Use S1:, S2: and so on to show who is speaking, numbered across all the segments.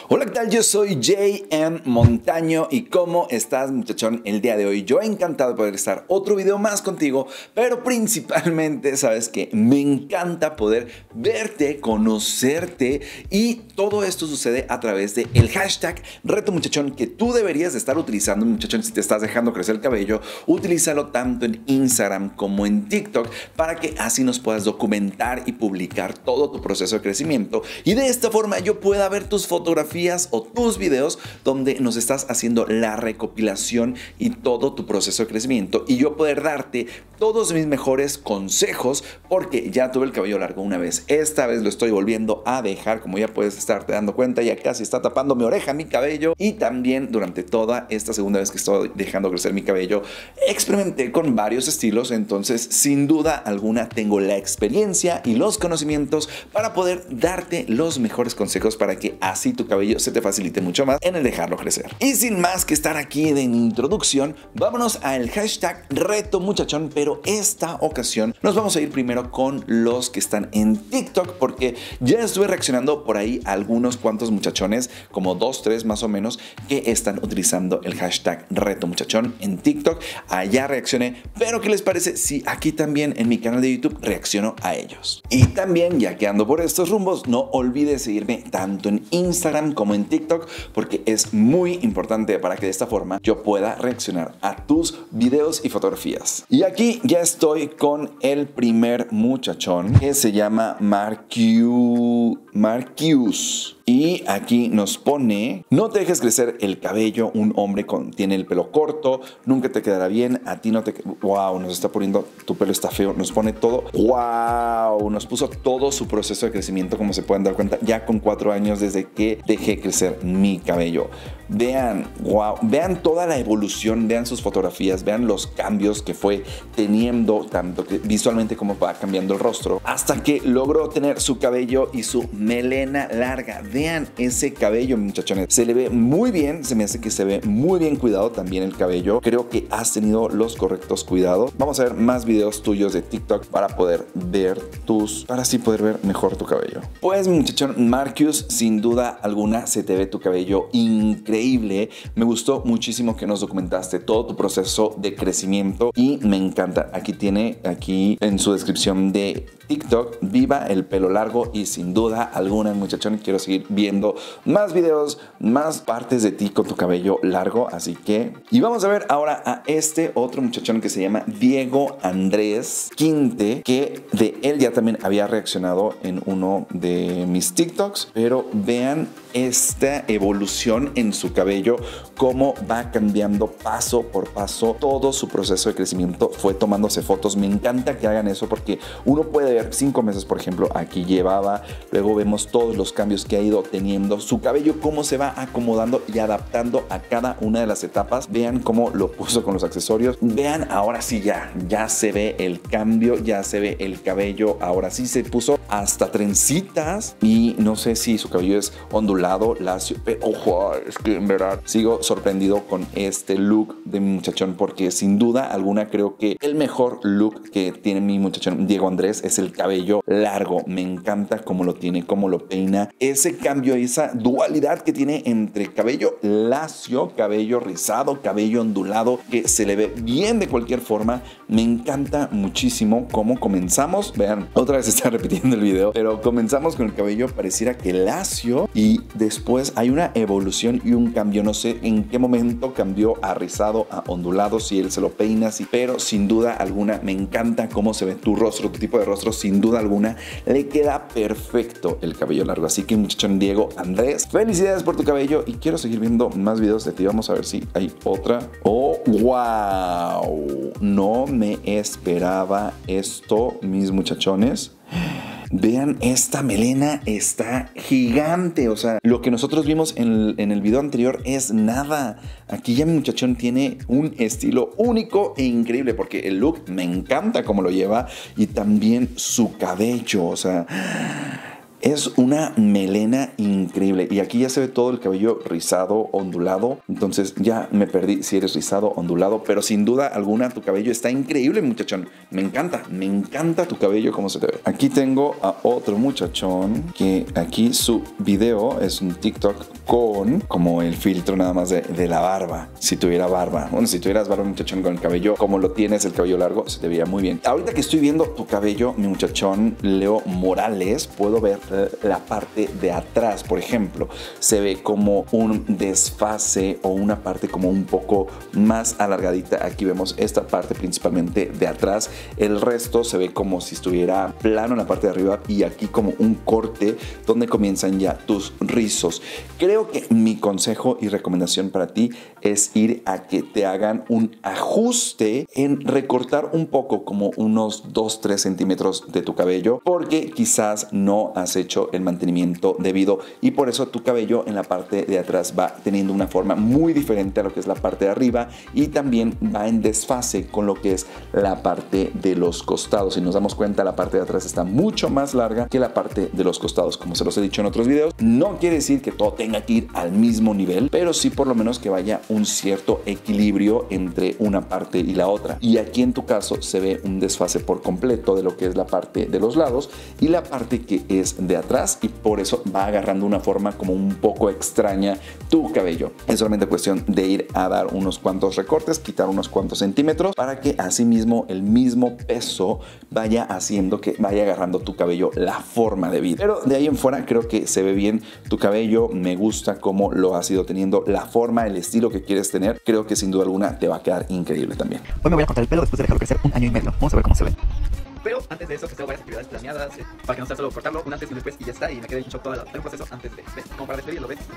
S1: Hola, ¿qué tal? Yo soy JM Montaño y ¿cómo estás, muchachón? El día de hoy yo encantado de poder estar otro video más contigo, pero principalmente sabes que me encanta poder verte, conocerte y todo esto sucede a través de el hashtag Reto Muchachón que tú deberías de estar utilizando, muchachón. Si te estás dejando crecer el cabello, utilízalo tanto en Instagram como en TikTok para que así nos puedas documentar y publicar todo tu proceso de crecimiento y de esta forma yo pueda ver tus fotografías o tus videos donde nos estás haciendo la recopilación y todo tu proceso de crecimiento y yo poder darte todos mis mejores consejos porque ya tuve el cabello largo una vez. Esta vez lo estoy volviendo a dejar, como ya puedes estarte dando cuenta, ya casi está tapando mi oreja, mi cabello, y también durante toda esta segunda vez que estoy dejando crecer mi cabello experimenté con varios estilos, entonces sin duda alguna tengo la experiencia y los conocimientos para poder darte los mejores consejos para que así tu cabello se te facilite mucho más en el dejarlo crecer. Y sin más que estar aquí de introducción, vámonos al hashtag Reto Muchachón, pero esta ocasión nos vamos a ir primero con los que están en TikTok porque ya estuve reaccionando por ahí a algunos cuantos muchachones, como 2, 3 más o menos, que están utilizando el hashtag Reto Muchachón en TikTok. Allá reaccioné, pero ¿qué les parece si aquí también en mi canal de YouTube reacciono a ellos? Y también, ya que ando por estos rumbos, no olvides seguirme tanto en Instagram como en TikTok porque es muy importante para que de esta forma yo pueda reaccionar a tus videos y fotografías. Y aquí ya estoy con el primer muchachón que se llama Marcus. Y aquí nos pone: no te dejes crecer el cabello, un hombre tiene el pelo corto, nunca te quedará bien, a ti no te... Wow, nos está poniendo, tu pelo está feo, nos pone todo, wow, nos puso todo su proceso de crecimiento, como se pueden dar cuenta, ya con 4 años desde que dejé crecer mi cabello. Vean, wow, vean toda la evolución, vean sus fotografías, vean los cambios que fue teniendo, tanto que visualmente como va cambiando el rostro, hasta que logró tener su cabello y su melena larga. Vean ese cabello, muchachones, se le ve muy bien, se me hace que se ve muy bien cuidado también el cabello. Creo que has tenido los correctos cuidados. Vamos a ver más videos tuyos de TikTok para poder ver para así poder ver mejor tu cabello. Pues, muchachón, Marcus, sin duda alguna se te ve tu cabello increíble. Me gustó muchísimo que nos documentaste todo tu proceso de crecimiento y me encanta. Aquí tiene, aquí en su descripción de TikTok, viva el pelo largo, y sin duda alguna, muchachón, quiero seguir viendo más videos, más partes de ti con tu cabello largo, así que... Y vamos a ver ahora a este otro muchachón que se llama Diego Andrés Quinte, que de él ya también había reaccionado en uno de mis TikToks, pero vean esta evolución en su cabello, cómo va cambiando paso por paso todo su proceso de crecimiento, fue tomándose fotos. Me encanta que hagan eso porque uno puede ver 5 meses, por ejemplo, aquí llevaba, luego vemos todos los cambios que ha ido teniendo su cabello, cómo se va acomodando y adaptando a cada una de las etapas. Vean cómo lo puso con los accesorios, vean, ahora sí ya se ve el cambio, ya se ve el cabello, ahora sí se puso hasta trencitas y no sé si su cabello es ondulado, lacio, pero ojo, es que en verdad sigo sorprendido con este look de mi muchachón porque sin duda alguna creo que el mejor look que tiene mi muchachón Diego Andrés es el cabello largo. Me encanta cómo lo tiene, cómo lo peina, ese cambio, esa dualidad que tiene entre cabello lacio, cabello rizado, cabello ondulado, que se le ve bien de cualquier forma. Me encanta muchísimo cómo comenzamos. Vean, otra vez está repitiendo el video, pero comenzamos con el cabello pareciera que lacio y después hay una evolución y un cambio. No sé en qué momento cambió a rizado, a ondulado, si él se lo peina así, pero sin duda alguna me encanta cómo se ve tu rostro, tu tipo de rostro. Sin duda alguna le queda perfecto el cabello largo, así que muchachón Diego Andrés, felicidades por tu cabello y quiero seguir viendo más videos de ti. Vamos a ver si hay otra. Oh, wow, no me esperaba esto, mis muchachones. Vean, esta melena está gigante. O sea, lo que nosotros vimos en el video anterior es nada. Aquí ya mi muchachón tiene un estilo único e increíble porque el look me encanta cómo lo lleva y también su cabello. O sea, Es una melena increíble. Y aquí ya se ve todo el cabello rizado, ondulado. Entonces ya me perdí si eres rizado, ondulado. Pero sin duda alguna tu cabello está increíble, muchachón. Me encanta tu cabello, cómo se te ve. Aquí tengo a otro muchachón que aquí su video es un TikTok con como el filtro nada más de la barba. Si tuviera barba. Bueno, si tuvieras barba, muchachón, con el cabello como lo tienes, el cabello largo, se te veía muy bien. Ahorita que estoy viendo tu cabello, mi muchachón Leo Morales, puedo ver la parte de atrás, por ejemplo. Se ve como un desfase o una parte como un poco más alargadita. Aquí vemos esta parte principalmente de atrás. El resto se ve como si estuviera plano en la parte de arriba y aquí como un corte donde comienzan ya tus rizos. Creo que mi consejo y recomendación para ti es ir a que te hagan un ajuste en recortar un poco, como unos 2-3 centímetros de tu cabello, porque quizás no has hecho el mantenimiento debido y por eso tu cabello en la parte de atrás va teniendo una forma muy diferente a lo que es la parte de arriba y también va en desfase con lo que es la parte de los costados. Si nos damos cuenta, la parte de atrás está mucho más larga que la parte de los costados, como se los he dicho en otros videos. No quiere decir que todo tenga que ir al mismo nivel, pero sí por lo menos que vaya un cierto equilibrio entre una parte y la otra. Y aquí en tu caso se ve un desfase por completo de lo que es la parte de los lados y la parte que es de atrás, y por eso va agarrando una forma como un poco extraña tu cabello. Es solamente cuestión de ir a dar unos cuantos recortes, quitar unos cuantos centímetros para que así mismo el mismo peso vaya haciendo que vaya agarrando tu cabello la forma de vida. Pero de ahí en fuera creo que se ve bien tu cabello. Me gusta cómo lo has ido teniendo, la forma, el estilo que quieres tener. Creo que sin duda alguna te va a quedar increíble también.
S2: Hoy me voy a cortar el pelo después de dejarlo crecer 1 año y medio. Vamos a ver cómo se ve. Pero antes de eso, pues tengo varias actividades planeadas para que no sea solo cortarlo, un antes y un después y ya está. Y me quedé en shock todo el proceso antes de como para despedirlo, ¿ves?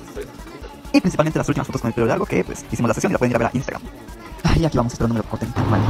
S2: Y principalmente las últimas fotos con el pelo largo que pues hicimos la sesión y la pueden ir a ver a Instagram. Y aquí vamos esperando que me lo corten. Vale,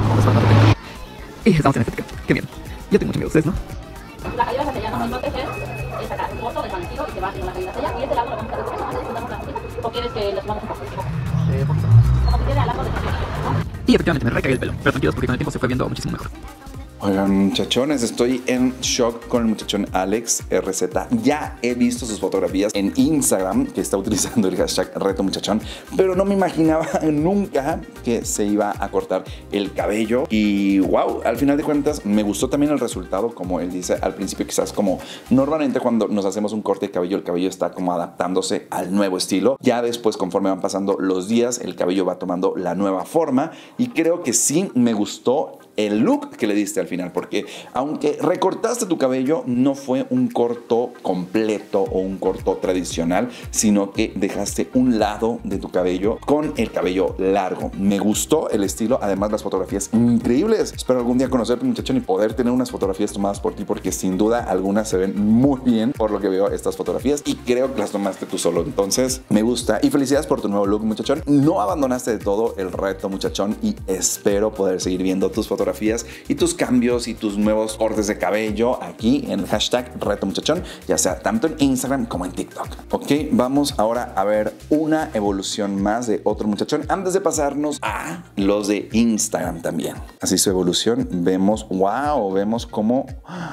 S2: y estamos en estética. Qué bien. Yo tengo mucho miedo, ¿ustedes no?
S3: La caída hacia allá, no hay que es sacar un corto desvanecido y se va haciendo la caída hacia allá. Y este lado lo vamos a hacer con eso, disfrutamos la música. ¿O quieres que lo subamos un poco?
S2: Poquito.
S3: Como que quede al largo de la, ¿no?
S2: Y efectivamente me recagué el pelo, pero tranquilos porque con el tiempo se fue viendo muchísimo mejor.
S1: Oigan, muchachones, estoy en shock con el muchachón Alex RZ. Ya he visto sus fotografías en Instagram, que está utilizando el hashtag Reto Muchachón, pero no me imaginaba nunca que se iba a cortar el cabello. Y wow, al final de cuentas me gustó también el resultado, como él dice al principio, quizás como normalmente cuando nos hacemos un corte de cabello, el cabello está como adaptándose al nuevo estilo. Ya después, conforme van pasando los días, el cabello va tomando la nueva forma y creo que sí me gustó el look que le diste al final, porque aunque recortaste tu cabello, no fue un corto completo o un corto tradicional, sino que dejaste un lado de tu cabello con el cabello largo. Me gustó el estilo, además las fotografías increíbles. Espero algún día conocerte, muchachón, y poder tener unas fotografías tomadas por ti, porque sin duda algunas se ven muy bien por lo que veo estas fotografías y creo que las tomaste tú solo. Entonces me gusta y felicidades por tu nuevo look, muchachón. No abandonaste de todo el reto, muchachón, y espero poder seguir viendo tus fotografías y tus cambios y tus nuevos cortes de cabello aquí en el hashtag Reto Muchachón, ya sea tanto en Instagram como en TikTok. Ok, vamos ahora a ver una evolución más de otro muchachón antes de pasarnos a los de Instagram también. Así su evolución, vemos, wow, vemos cómo...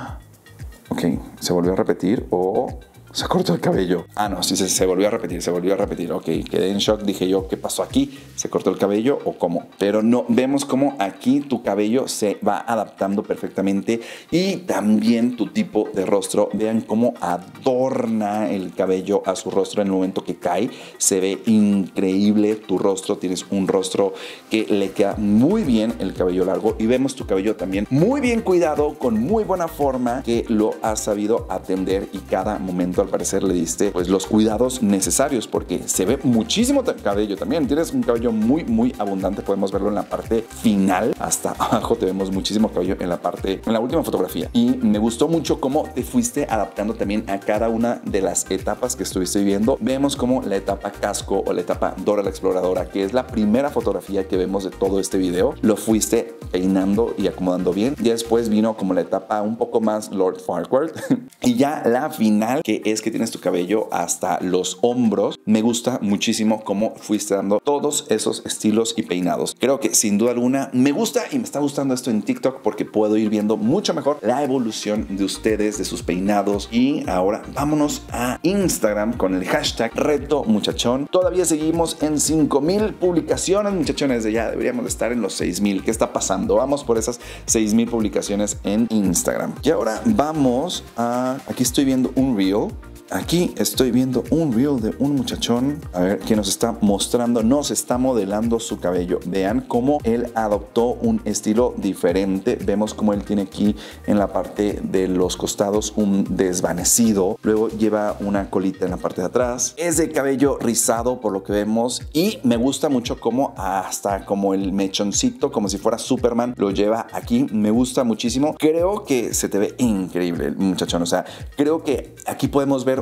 S1: Ok, se volvió a repetir o... se cortó el cabello. Ah, no, sí, se volvió a repetir, Ok, quedé en shock, dije yo, ¿qué pasó aquí? ¿Se cortó el cabello o cómo? Pero no, vemos cómo aquí tu cabello se va adaptando perfectamente y también tu tipo de rostro. Vean cómo adorna el cabello a su rostro en el momento que cae. Se ve increíble tu rostro. Tienes un rostro que le queda muy bien el cabello largo y vemos tu cabello también muy bien cuidado, con muy buena forma, que lo has sabido atender y cada momento al parecer le diste pues los cuidados necesarios, porque se ve muchísimo cabello también. Tienes un cabello muy abundante, podemos verlo en la parte final, hasta abajo te vemos muchísimo cabello en la última fotografía, y me gustó mucho cómo te fuiste adaptando también a cada una de las etapas que estuviste viviendo. Vemos como la etapa casco o la etapa Dora la Exploradora, que es la primera fotografía que vemos de todo este video, lo fuiste peinando y acomodando bien. Ya después vino como la etapa un poco más Lord Farquaad y ya la final, que es que tienes tu cabello hasta los hombros. Me gusta muchísimo cómo fuiste dando todos esos estilos y peinados. Creo que sin duda alguna me gusta y me está gustando esto en TikTok porque puedo ir viendo mucho mejor la evolución de ustedes, de sus peinados. Y ahora vámonos a Instagram con el hashtag Reto Muchachón. Todavía seguimos en 5,000 publicaciones, muchachones. Ya deberíamos de estar en los 6,000. ¿Qué está pasando? Vamos por esas 6,000 publicaciones en Instagram. Y ahora vamos a... Aquí estoy viendo un reel. Aquí estoy viendo un reel de un muchachón, a ver, que nos está mostrando, nos está modelando su cabello. Vean cómo él adoptó un estilo diferente. Vemos cómo él tiene aquí en la parte de los costados un desvanecido. Luego lleva una colita en la parte de atrás. Es de cabello rizado por lo que vemos. Y me gusta mucho cómo hasta como el mechoncito, como si fuera Superman, lo lleva aquí. Me gusta muchísimo. Creo que se te ve increíble el muchachón. O sea, creo que aquí podemos ver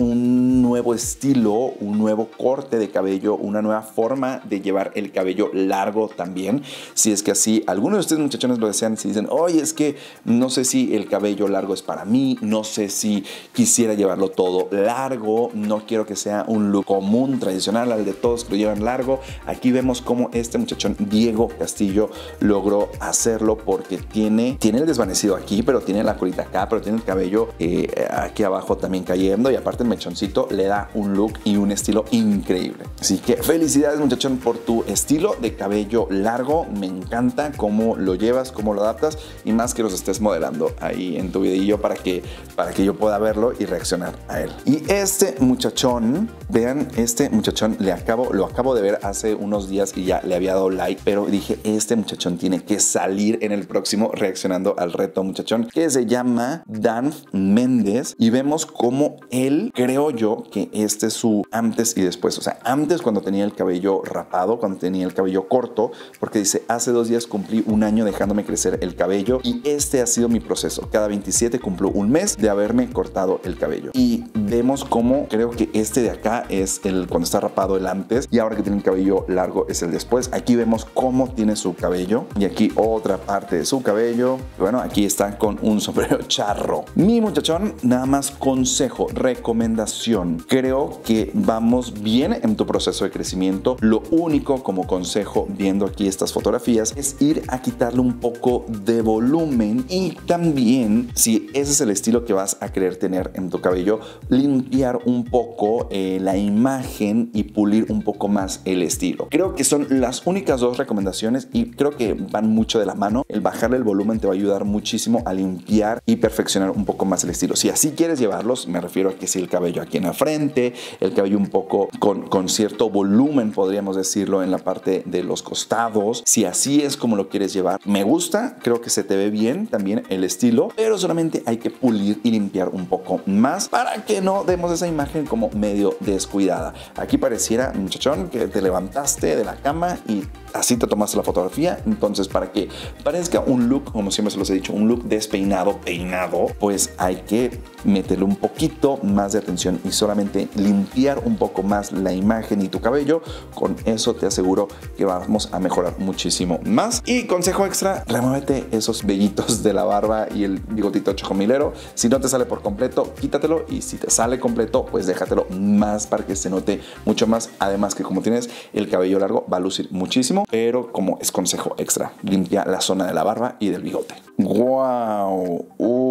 S1: un nuevo estilo, un nuevo corte de cabello, una nueva forma de llevar el cabello largo también. Si es que así algunos de ustedes, muchachones, lo desean, si dicen, oye, es que no sé si el cabello largo es para mí, no sé si quisiera llevarlo todo largo, no quiero que sea un look común, tradicional, al de todos que lo llevan largo. Aquí vemos cómo este muchachón Diego Castillo logró hacerlo porque tiene el desvanecido aquí, pero tiene la colita acá, pero tiene el cabello aquí abajo también cayendo. Y aparte el mechoncito le da un look y un estilo increíble. Así que felicidades, muchachón, por tu estilo de cabello largo. Me encanta cómo lo llevas, cómo lo adaptas y más que los estés modelando ahí en tu videillo para que yo pueda verlo y reaccionar a él. Y este muchachón, vean, este muchachón lo acabo de ver hace unos días y ya le había dado like, pero dije, este muchachón tiene que salir en el próximo reaccionando al reto muchachón, que se llama Dan Méndez, y vemos cómo él, creo yo que este es su antes y después. O sea, antes cuando tenía el cabello rapado, cuando tenía el cabello corto, porque dice, hace 2 días cumplí 1 año dejándome crecer el cabello y este ha sido mi proceso. Cada 27 cumplo 1 mes de haberme cortado el cabello. Y vemos cómo creo que este de acá es el cuando está rapado, el antes, y ahora que tiene el cabello largo es el después. Aquí vemos cómo tiene su cabello y aquí otra parte de su cabello. Bueno, aquí está con un sombrero charro. Mi muchachón, nada más consejo, recomendación. Creo que vamos bien en tu proceso de crecimiento. Lo único como consejo, viendo aquí estas fotografías, es ir a quitarle un poco de volumen y también, si ese es el estilo que vas a querer tener en tu cabello, limpiar un poco la imagen y pulir un poco más el estilo. Creo que son las únicas 2 recomendaciones y creo que van mucho de la mano. El bajarle el volumen te va a ayudar muchísimo a limpiar y perfeccionar un poco más el estilo. Si así quieres llevarlos, me refiero a que si el cabello aquí en la frente, el cabello un poco con cierto volumen, podríamos decirlo, en la parte de los costados. Si así es como lo quieres llevar, me gusta, creo que se te ve bien también el estilo, pero solamente hay que pulir y limpiar un poco más para que no demos esa imagen como medio descuidada. Aquí pareciera, muchachón, que te levantaste de la cama y así te tomaste la fotografía. Entonces, para que parezca un look, como siempre se los he dicho, un look despeinado, peinado, pues hay que meterle un poquito más de atención y solamente limpiar un poco más la imagen y tu cabello. Con eso te aseguro que vamos a mejorar muchísimo más. Y consejo extra, remuévete esos vellitos de la barba y el bigotito chocomilero. Si no te sale por completo, quítatelo, y si te sale completo, pues déjatelo más para que se note mucho más. Además que como tienes el cabello largo va a lucir muchísimo, pero como es consejo extra, limpia la zona de la barba y del bigote. ¡Wow!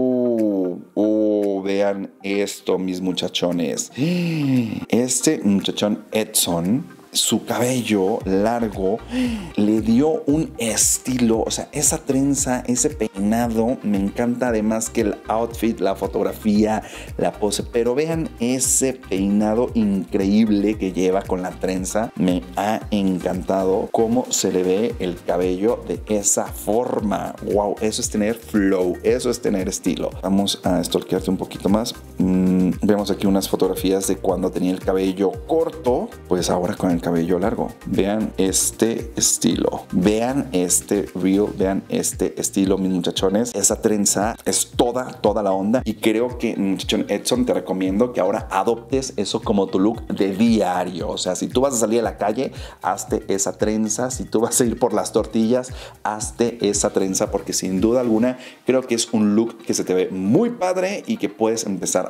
S1: Vean esto, mis muchachones. Este muchachón Edson, su cabello largo le dio un estilo, o sea, esa trenza, ese peinado, me encanta. Además que el outfit, la fotografía, la pose, pero vean ese peinado increíble que lleva con la trenza. Me ha encantado cómo se le ve el cabello de esa forma. Wow, eso es tener flow, eso es tener estilo. Vamos a stalkearte un poquito más. Vemos aquí unas fotografías de cuando tenía el cabello corto, pues ahora con el cabello largo. Vean este estilo, vean este reel, vean este estilo, mis muchachones. Esa trenza es toda la onda, y creo que, muchachón Edson, te recomiendo que ahora adoptes eso como tu look de diario. O sea, si tú vas a salir a la calle, hazte esa trenza. Si tú vas a ir por las tortillas, hazte esa trenza, porque sin duda alguna creo que es un look que se te ve muy padre y que puedes empezar a adoptar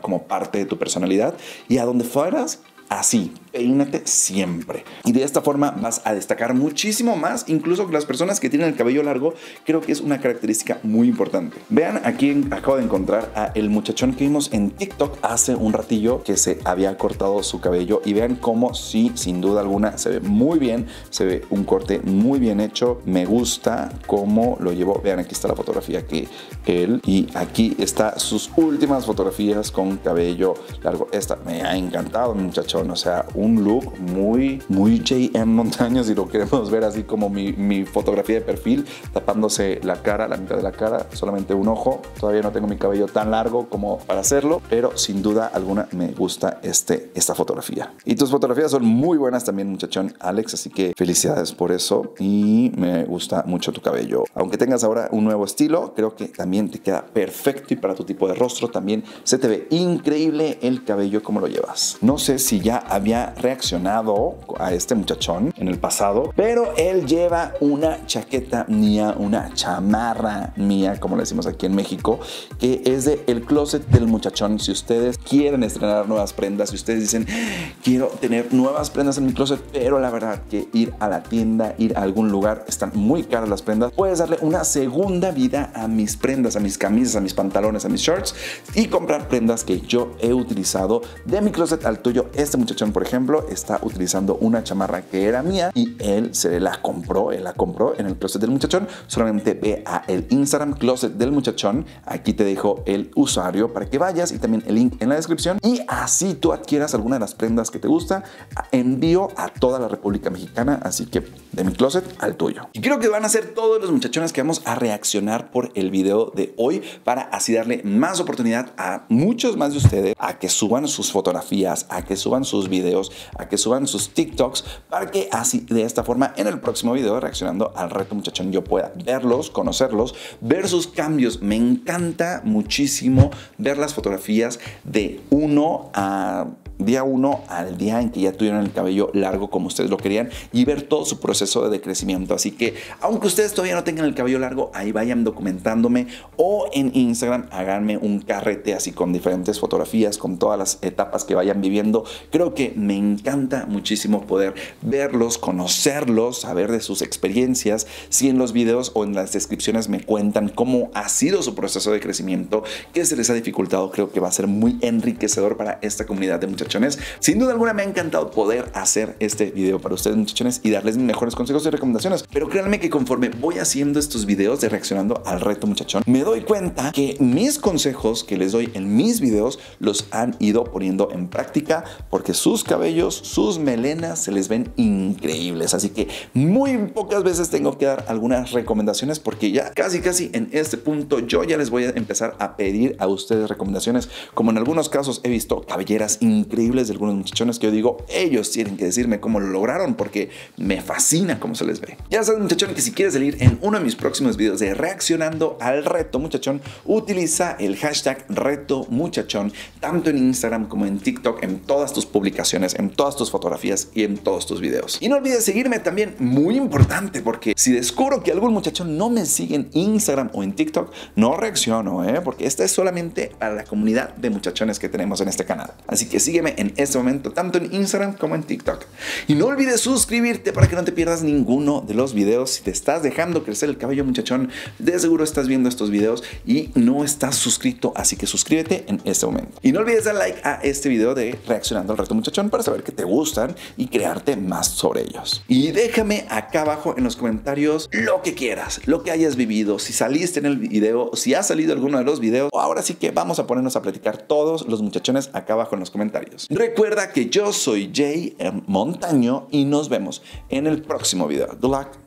S1: como parte de tu personalidad y a donde fueras, así, peínate siempre. Y de esta forma vas a destacar muchísimo más, incluso que las personas que tienen el cabello largo. Creo que es una característica muy importante. Vean, aquí acabo de encontrar a el muchachón que vimos en TikTok hace un ratillo que se había cortado su cabello. Y vean cómo sí, sin duda alguna, se ve muy bien. Se ve un corte muy bien hecho. Me gusta cómo lo llevó. Vean, aquí está la fotografía que él. Y aquí está sus últimas fotografías con cabello largo. Esta me ha encantado, muchachón. O sea, un look muy J.M. Montaño, si lo queremos ver así como mi fotografía de perfil, tapándose la cara, la mitad de la cara, solamente un ojo. Todavía no tengo mi cabello tan largo como para hacerlo, pero sin duda alguna me gusta esta fotografía. Y tus fotografías son muy buenas también, muchachón Alex, así que felicidades por eso y me gusta mucho tu cabello. Aunque tengas ahora un nuevo estilo, creo que también te queda perfecto y para tu tipo de rostro también se te ve increíble el cabello como lo llevas. No sé si ya había reaccionado a este muchachón en el pasado, pero él lleva una chaqueta mía, una chamarra mía, como le decimos aquí en México, que es de el closet del muchachón. Si ustedes quieren estrenar nuevas prendas, si ustedes dicen quiero tener nuevas prendas en mi closet, pero la verdad que ir a la tienda, ir a algún lugar, están muy caras las prendas, puedes darle una segunda vida a mis prendas, a mis camisas, a mis pantalones, a mis shorts y comprar prendas que yo he utilizado de mi closet al tuyo. Este muchachón, por ejemplo, está utilizando una chamarra que era mía y él la compró en el closet del muchachón. Solamente ve a el Instagram closet del muchachón. Aquí te dejo el usuario para que vayas y también el link en la descripción y así tú adquieras alguna de las prendas que te gusta. Envío a toda la República Mexicana, así que de mi closet al tuyo. Y creo que van a ser todos los muchachones que vamos a reaccionar por el video de hoy para así darle más oportunidad a muchos más de ustedes a que suban sus fotografías, a que suban sus videos, a que suban sus TikToks, para que así de esta forma en el próximo video reaccionando al reto muchachón yo pueda verlos, conocerlos, ver sus cambios. Me encanta muchísimo ver las fotografías de día 1 al día en que ya tuvieron el cabello largo como ustedes lo querían y ver todo su proceso de decrecimiento. Así que aunque ustedes todavía no tengan el cabello largo, ahí vayan documentándome o en Instagram háganme un carrete así con diferentes fotografías, con todas las etapas que vayan viviendo. Creo que me encanta muchísimo poder verlos, conocerlos, saber de sus experiencias. Si en los videos o en las descripciones me cuentan cómo ha sido su proceso de crecimiento, qué se les ha dificultado, creo que va a ser muy enriquecedor para esta comunidad de muchachones. Sin duda alguna me ha encantado poder hacer este video para ustedes, muchachones, y darles mis mejores consejos y recomendaciones. Pero créanme que conforme voy haciendo estos videos de reaccionando al reto muchachón, me doy cuenta que mis consejos que les doy en mis videos los han ido poniendo en práctica, porque sus cabellos, sus melenas se les ven increíbles. Así que muy pocas veces tengo que dar algunas recomendaciones, porque ya casi en este punto yo ya les voy a empezar a pedir a ustedes recomendaciones, como en algunos casos he visto cabelleras increíbles de algunos muchachones que yo digo, ellos tienen que decirme cómo lo lograron, porque me fascina cómo se les ve. Ya sabes, muchachón, que si quieres salir en uno de mis próximos videos de reaccionando al reto muchachón, utiliza el hashtag reto muchachón, tanto en Instagram como en TikTok, en todas tus publicaciones, en todas tus fotografías y en todos tus videos. Y no olvides seguirme también, muy importante, porque si descubro que algún muchachón no me sigue en Instagram o en TikTok, no reacciono, porque esta es solamente para la comunidad de muchachones que tenemos en este canal. Así que sígueme en este momento, tanto en Instagram como en TikTok. Y no olvides suscribirte para que no te pierdas ninguno de los videos. Si te estás dejando crecer el cabello, muchachón, de seguro estás viendo estos videos y no estás suscrito, así que suscríbete en este momento. Y no olvides dar like a este video de reaccionando al reto muchachón para saber que te gustan y crearte más sobre ellos. Y déjame acá abajo en los comentarios lo que quieras, lo que hayas vivido, si saliste en el video, si has salido alguno de los videos. Ahora sí que vamos a ponernos a platicar todos los muchachones acá abajo en los comentarios. Recuerda que yo soy J.M. Montaño y nos vemos en el próximo video. Good luck.